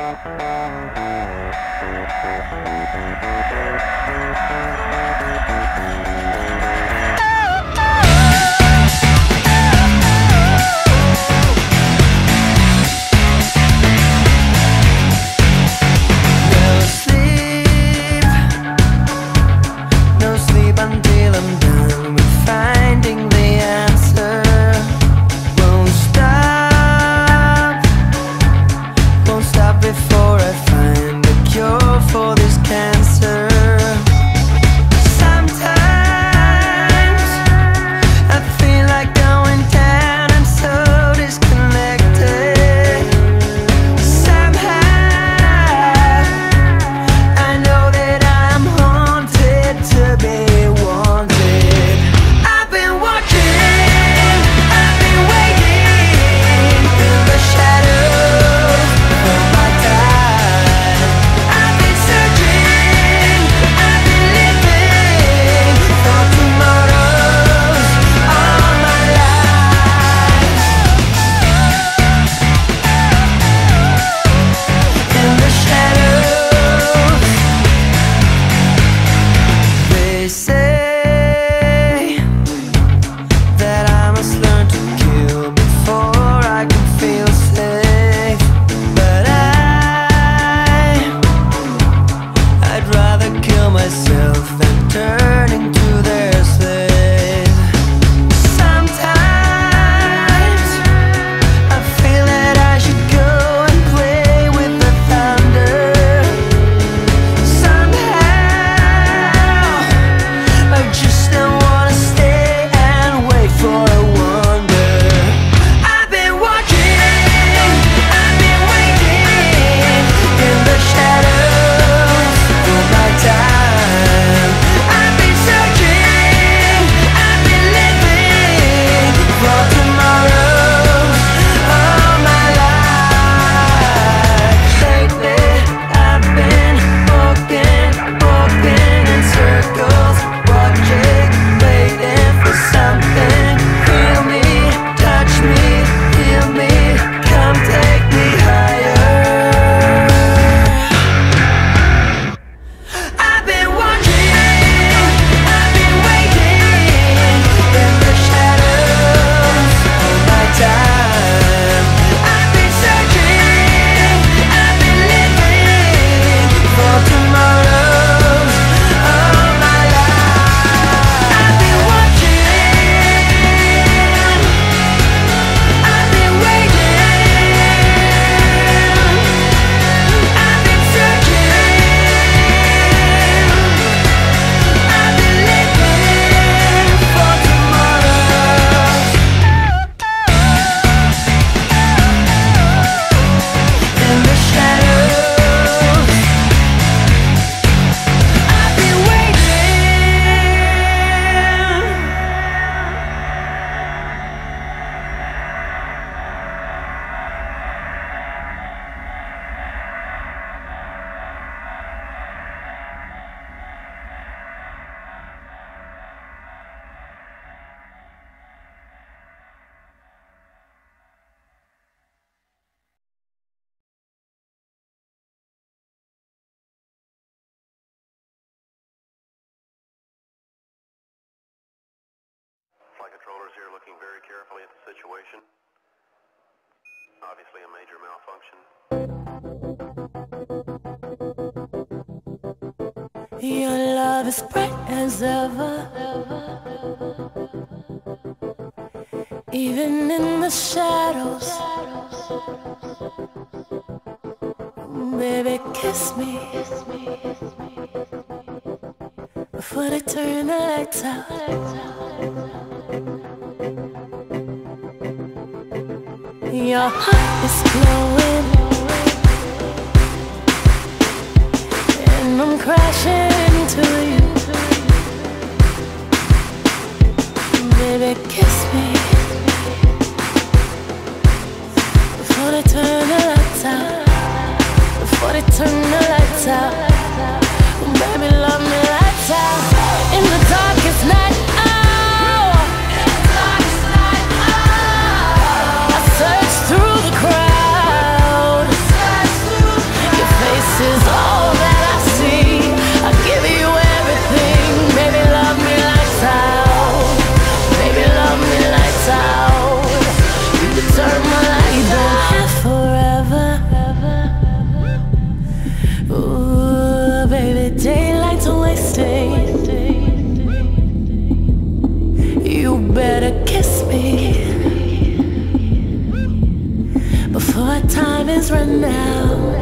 Flight controllers here looking very carefully at the situation. Obviously a major malfunction. Your love is bright as ever, even in the shadows. Baby, kiss me before they turn the lights out. Your heart is glowing, and I'm crashing into you. Baby, kiss me before they turn the lights out. Before they turn the lights out. Baby, love me lights out. In the darkest night, oh, in the darkest night, oh, I search through the crowd, before our time is run out.